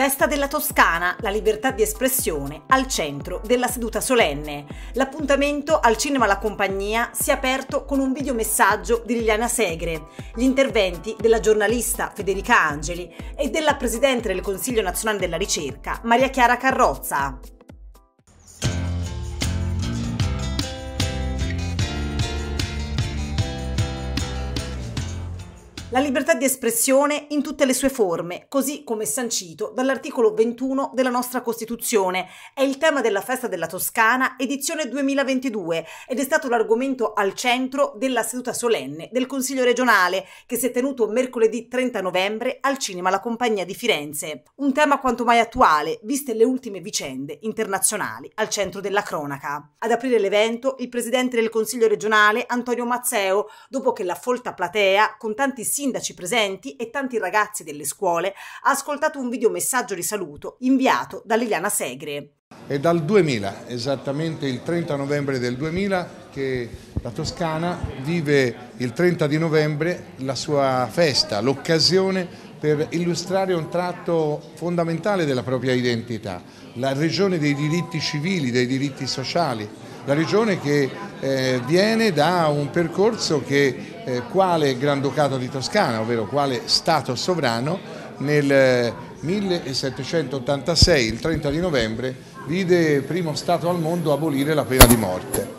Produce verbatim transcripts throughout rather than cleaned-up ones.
Festa della Toscana, la libertà di espressione al centro della seduta solenne. L'appuntamento al Cinema La Compagnia si è aperto con un videomessaggio di Liliana Segre, gli interventi della giornalista Federica Angeli e della Presidente del Consiglio Nazionale della Ricerca, Maria Chiara Carrozza. La libertà di espressione in tutte le sue forme, così come sancito dall'articolo ventuno della nostra Costituzione, è il tema della Festa della Toscana edizione duemilaventidue ed è stato l'argomento al centro della seduta solenne del Consiglio regionale che si è tenuto mercoledì trenta novembre al Cinema La Compagnia di Firenze. Un tema quanto mai attuale, viste le ultime vicende internazionali al centro della cronaca. Ad aprire l'evento il Presidente del Consiglio regionale Antonio Mazzeo, dopo che la folta platea, con tanti sindaci presenti e tanti ragazzi delle scuole, ha ascoltato un videomessaggio di saluto inviato da Liliana Segre. È dal duemila, esattamente il trenta novembre del duemila, che la Toscana vive il trenta di novembre la sua festa, l'occasione per illustrare un tratto fondamentale della propria identità, la regione dei diritti civili, dei diritti sociali, la regione che eh, viene da un percorso che eh, quale Granducato di Toscana, ovvero quale Stato sovrano, nel millesettecentottantasei, il trenta di novembre, vide primo Stato al mondo abolire la pena di morte.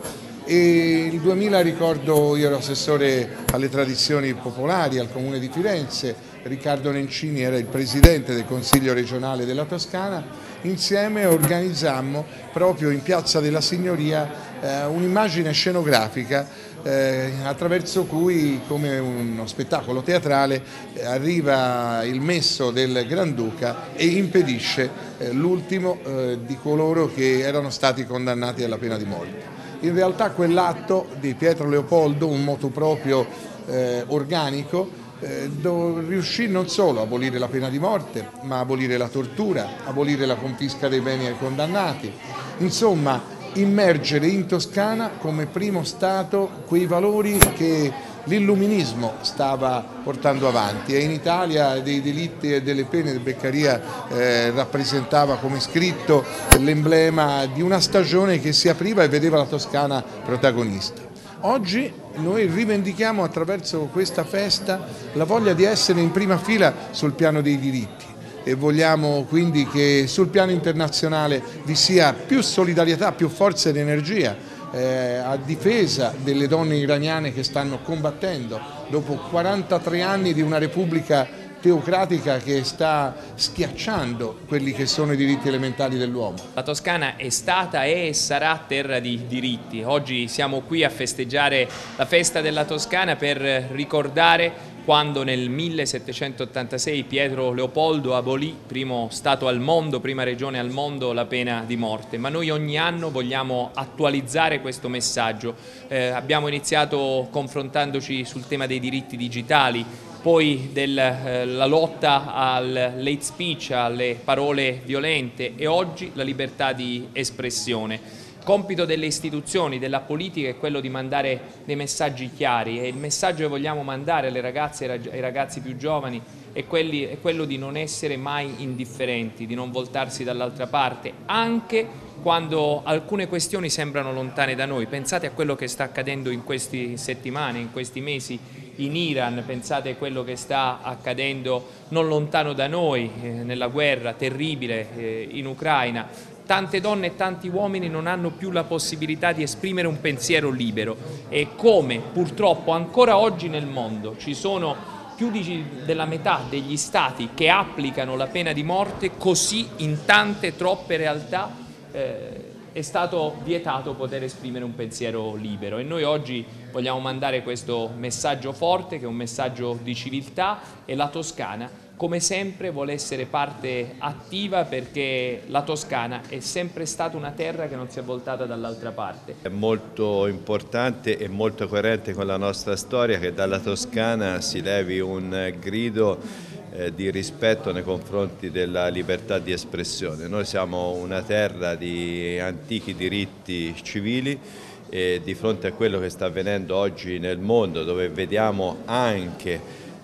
E il duemila, ricordo, io ero assessore alle tradizioni popolari al Comune di Firenze, Riccardo Nencini era il Presidente del Consiglio regionale della Toscana, insieme organizzammo proprio in Piazza della Signoria eh, un'immagine scenografica eh, attraverso cui, come uno spettacolo teatrale, eh, arriva il messo del Granduca e impedisce eh, l'ultimo eh, di coloro che erano stati condannati alla pena di morte. In realtà quell'atto di Pietro Leopoldo, un motu proprio eh, organico, eh, riuscì non solo a abolire la pena di morte, ma a abolire la tortura, abolire la confisca dei beni ai condannati, insomma immergere in Toscana come primo Stato quei valori che l'illuminismo stava portando avanti e in Italia dei delitti e delle pene di Beccaria eh, rappresentava come scritto l'emblema di una stagione che si apriva e vedeva la Toscana protagonista. Oggi noi rivendichiamo attraverso questa festa la voglia di essere in prima fila sul piano dei diritti e vogliamo quindi che sul piano internazionale vi sia più solidarietà, più forza ed energia eh, a difesa delle donne iraniane che stanno combattendo dopo quarantatré anni di una repubblica teocratica che sta schiacciando quelli che sono i diritti elementari dell'uomo. La Toscana è stata e sarà terra di diritti. Oggi siamo qui a festeggiare la festa della Toscana per ricordare quando nel millesettecentottantasei Pietro Leopoldo abolì, primo Stato al mondo, prima regione al mondo, la pena di morte. Ma noi ogni anno vogliamo attualizzare questo messaggio. Eh, abbiamo iniziato confrontandoci sul tema dei diritti digitali, poi della eh, lotta al hate speech, alle parole violente e oggi la libertà di espressione. Compito delle istituzioni, della politica è quello di mandare dei messaggi chiari e il messaggio che vogliamo mandare alle ragazze e ai ragazzi più giovani è, quelli, è quello di non essere mai indifferenti, di non voltarsi dall'altra parte, anche quando alcune questioni sembrano lontane da noi. Pensate a quello che sta accadendo in queste settimane, in questi mesi in Iran, pensate a quello che sta accadendo non lontano da noi, eh, nella guerra terribile eh, in Ucraina. Tante donne e tanti uomini non hanno più la possibilità di esprimere un pensiero libero e come purtroppo ancora oggi nel mondo ci sono più di, della metà degli stati che applicano la pena di morte, così in tante troppe realtà eh, è stato vietato poter esprimere un pensiero libero e noi oggi vogliamo mandare questo messaggio forte che è un messaggio di civiltà e la Toscana come sempre vuole essere parte attiva perché la Toscana è sempre stata una terra che non si è voltata dall'altra parte. È molto importante e molto coerente con la nostra storia che dalla Toscana si levi un grido eh, di rispetto nei confronti della libertà di espressione. Noi siamo una terra di antichi diritti civili e di fronte a quello che sta avvenendo oggi nel mondo, dove vediamo anche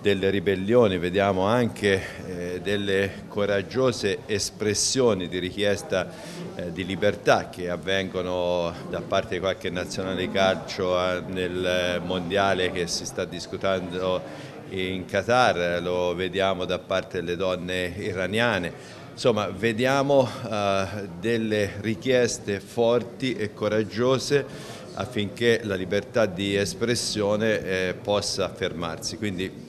delle ribellioni, vediamo anche eh, delle coraggiose espressioni di richiesta eh, di libertà che avvengono da parte di qualche nazionale di calcio eh, nel mondiale che si sta discutendo in Qatar, lo vediamo da parte delle donne iraniane. Insomma, vediamo eh, delle richieste forti e coraggiose affinché la libertà di espressione eh, possa affermarsi. Quindi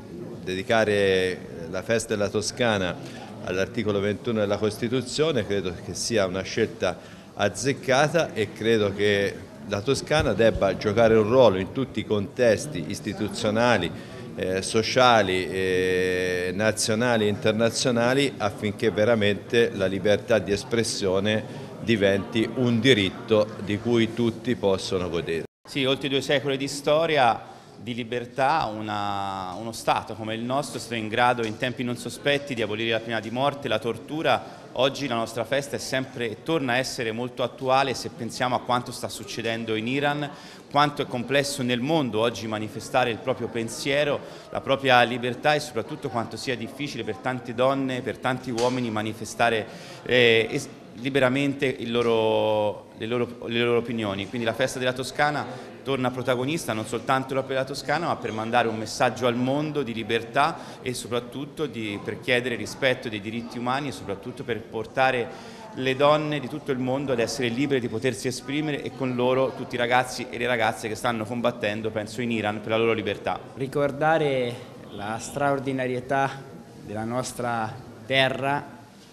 dedicare la festa della Toscana all'articolo ventuno della Costituzione credo che sia una scelta azzeccata e credo che la Toscana debba giocare un ruolo in tutti i contesti istituzionali, eh, sociali, eh, nazionali e internazionali affinché veramente la libertà di espressione diventi un diritto di cui tutti possono godere. Sì, oltre due secoli di storia di libertà, una, uno Stato come il nostro è stato in grado in tempi non sospetti di abolire la pena di morte, la tortura. Oggi la nostra festa è sempre, torna a essere molto attuale se pensiamo a quanto sta succedendo in Iran, quanto è complesso nel mondo oggi manifestare il proprio pensiero, la propria libertà e soprattutto quanto sia difficile per tante donne, per tanti uomini manifestare eh, liberamente il loro, le, loro, le loro opinioni. Quindi la festa della Toscana torna protagonista non soltanto per la Toscana ma per mandare un messaggio al mondo di libertà e soprattutto di, per chiedere rispetto dei diritti umani e soprattutto per portare le donne di tutto il mondo ad essere libere di potersi esprimere e con loro tutti i ragazzi e le ragazze che stanno combattendo, penso in Iran, per la loro libertà. Ricordare la straordinarietà della nostra terra,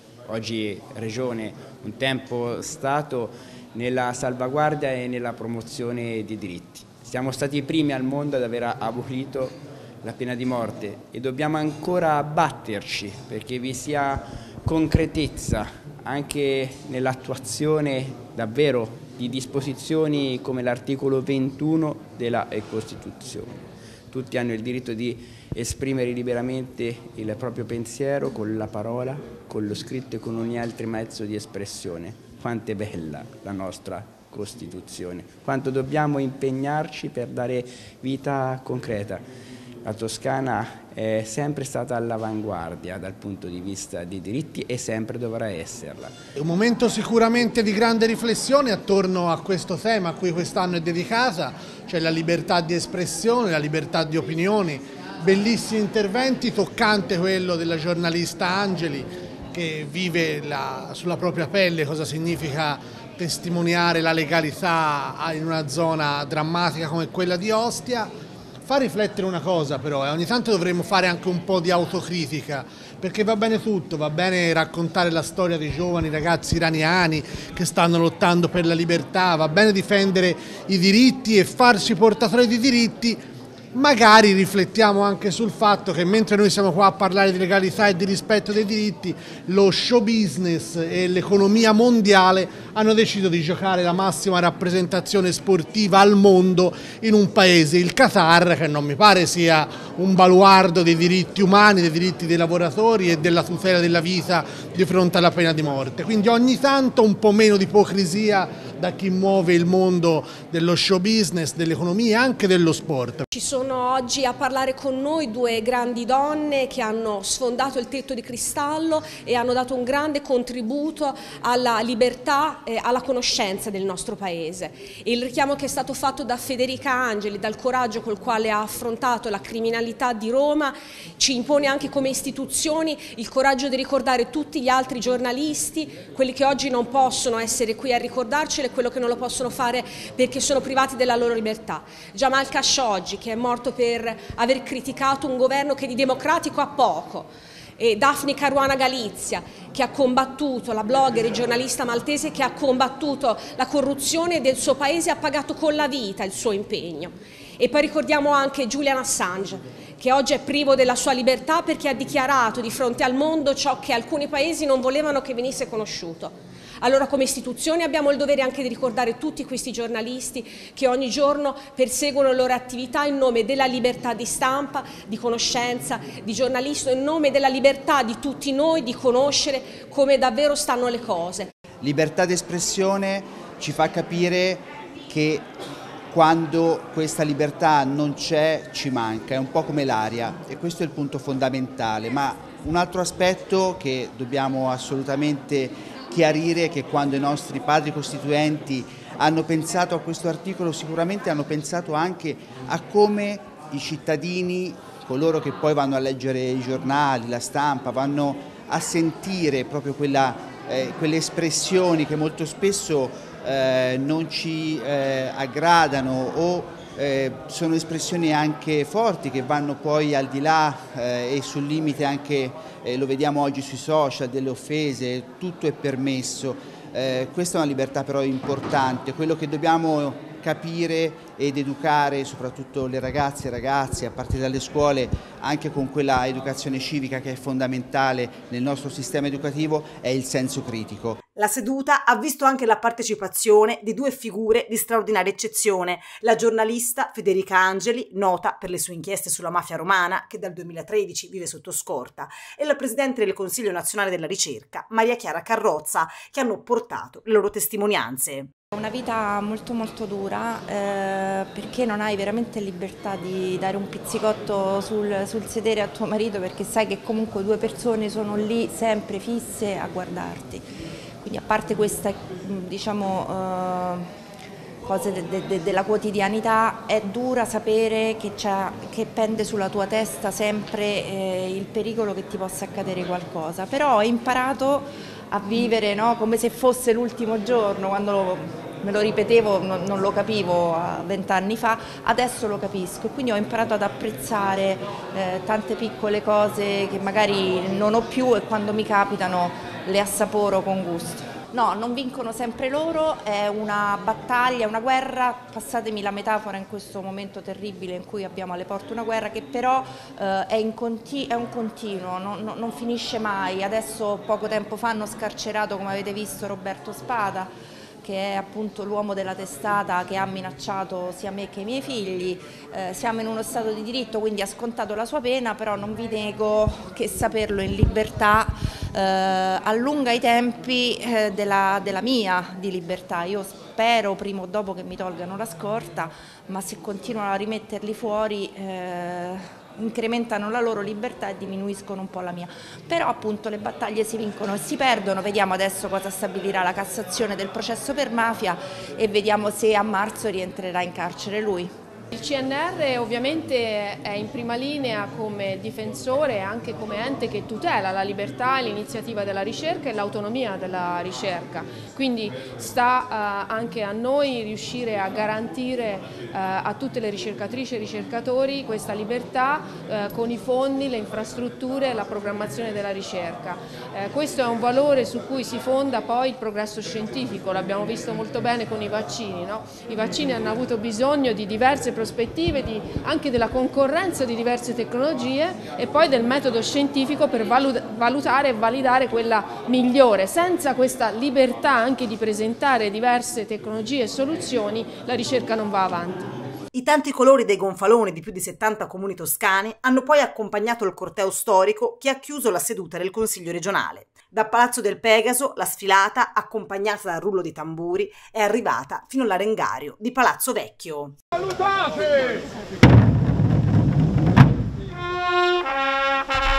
oggi regione, un tempo Stato, nella salvaguardia e nella promozione dei diritti. Siamo stati i primi al mondo ad aver abolito la pena di morte e dobbiamo ancora batterci perché vi sia concretezza anche nell'attuazione davvero di disposizioni come l'articolo ventuno della Costituzione. Tutti hanno il diritto di esprimere liberamente il proprio pensiero con la parola, con lo scritto e con ogni altro mezzo di espressione. Quanto è bella la nostra Costituzione, quanto dobbiamo impegnarci per dare vita concreta. La Toscana è sempre stata all'avanguardia dal punto di vista dei diritti e sempre dovrà esserla. È un momento sicuramente di grande riflessione attorno a questo tema a cui quest'anno è dedicata, cioè la libertà di espressione, la libertà di opinioni. Bellissimi interventi, toccante quello della giornalista Angeli che vive la, sulla propria pelle cosa significa testimoniare la legalità in una zona drammatica come quella di Ostia. Fa riflettere una cosa però, e ogni tanto dovremmo fare anche un po' di autocritica, perché va bene tutto, va bene raccontare la storia dei giovani ragazzi iraniani che stanno lottando per la libertà, va bene difendere i diritti e farsi portatori di diritti. Magari riflettiamo anche sul fatto che mentre noi siamo qua a parlare di legalità e di rispetto dei diritti, lo show business e l'economia mondiale hanno deciso di giocare la massima rappresentazione sportiva al mondo in un paese, il Qatar, che non mi pare sia un baluardo dei diritti umani, dei diritti dei lavoratori e della tutela della vita di fronte alla pena di morte. Quindi ogni tanto un po' meno di ipocrisia da chi muove il mondo dello show business, dell'economia e anche dello sport. Ci sono oggi a parlare con noi due grandi donne che hanno sfondato il tetto di cristallo e hanno dato un grande contributo alla libertà e alla conoscenza del nostro paese. Il richiamo che è stato fatto da Federica Angeli, dal coraggio col quale ha affrontato la criminalità di Roma, ci impone anche come istituzioni il coraggio di ricordare tutti gli altri giornalisti, quelli che oggi non possono essere qui a ricordarcelo e quello che non lo possono fare perché sono privati della loro libertà. Jamal Khashoggi, che è morto per aver criticato un governo che di democratico ha poco, e Daphne Caruana Galizia, che ha combattuto, la blogger e giornalista maltese che ha combattuto la corruzione del suo paese e ha pagato con la vita il suo impegno. E poi ricordiamo anche Julian Assange, che oggi è privo della sua libertà perché ha dichiarato di fronte al mondo ciò che alcuni paesi non volevano che venisse conosciuto. Allora come istituzioni abbiamo il dovere anche di ricordare tutti questi giornalisti che ogni giorno perseguono le loro attività in nome della libertà di stampa, di conoscenza, di giornalismo, in nome della libertà di tutti noi di conoscere come davvero stanno le cose. Libertà di espressione ci fa capire che quando questa libertà non c'è ci manca, è un po' come l'aria e questo è il punto fondamentale. Ma un altro aspetto che dobbiamo assolutamente chiarire è che quando i nostri padri costituenti hanno pensato a questo articolo sicuramente hanno pensato anche a come i cittadini, coloro che poi vanno a leggere i giornali, la stampa, vanno a sentire proprio quella, eh, quelle espressioni che molto spesso Eh, non ci eh, aggradano o eh, sono espressioni anche forti che vanno poi al di là eh, e sul limite anche, eh, lo vediamo oggi sui social, delle offese, tutto è permesso. Eh, questa è una libertà però importante, quello che dobbiamo capire ed educare soprattutto le ragazze e i ragazzi a partire dalle scuole, anche con quella educazione civica che è fondamentale nel nostro sistema educativo, è il senso critico. La seduta ha visto anche la partecipazione di due figure di straordinaria eccezione, la giornalista Federica Angeli, nota per le sue inchieste sulla mafia romana, che dal duemilatredici vive sotto scorta, e la Presidente del Consiglio Nazionale della Ricerca, Maria Chiara Carrozza, che hanno portato le loro testimonianze. Una vita molto molto dura eh, perché non hai veramente libertà di dare un pizzicotto sul, sul sedere a tuo marito, perché sai che comunque due persone sono lì sempre fisse a guardarti. Quindi a parte queste diciamo, eh, cose de, de, de, della quotidianità, è dura sapere che, che pende sulla tua testa sempre eh, il pericolo che ti possa accadere qualcosa. Però ho imparato a vivere, no? Come se fosse l'ultimo giorno, quando me lo ripetevo non, non lo capivo vent'anni fa, adesso lo capisco e quindi ho imparato ad apprezzare eh, tante piccole cose che magari non ho più e quando mi capitano le assaporo con gusto. No, non vincono sempre loro, è una battaglia, una guerra, passatemi la metafora in questo momento terribile in cui abbiamo alle porte una guerra che però eh, è, in conti è un continuo, non, non finisce mai. Adesso poco tempo fa hanno scarcerato, come avete visto, Roberto Spada, che è appunto l'uomo della testata che ha minacciato sia me che i miei figli. Eh, siamo in uno stato di diritto, quindi ha scontato la sua pena, però non vi nego che saperlo in libertà eh, allunga i tempi eh, della, della mia di libertà. Io spero prima o dopo che mi tolgano la scorta, ma se continuano a rimetterli fuori eh, incrementano la loro libertà e diminuiscono un po' la mia. Però appunto le battaglie si vincono e si perdono, vediamo adesso cosa stabilirà la Cassazione del processo per mafia e vediamo se a marzo rientrerà in carcere lui. Il C N R ovviamente è in prima linea come difensore e anche come ente che tutela la libertà, l'iniziativa della ricerca e l'autonomia della ricerca, quindi sta eh, anche a noi riuscire a garantire eh, a tutte le ricercatrici e ricercatori questa libertà eh, con i fondi, le infrastrutture e la programmazione della ricerca. Eh, questo è un valore su cui si fonda poi il progresso scientifico, l'abbiamo visto molto bene con i vaccini, no? I vaccini hanno avuto bisogno di diverse prospettive, di, anche della concorrenza di diverse tecnologie e poi del metodo scientifico per valutare e validare quella migliore. Senza questa libertà anche di presentare diverse tecnologie e soluzioni, la ricerca non va avanti. I tanti colori dei gonfaloni di più di settanta comuni toscani hanno poi accompagnato il corteo storico che ha chiuso la seduta del Consiglio regionale. Da Palazzo del Pegaso la sfilata, accompagnata dal rullo di tamburi, è arrivata fino all'arengario di Palazzo Vecchio. Salutate!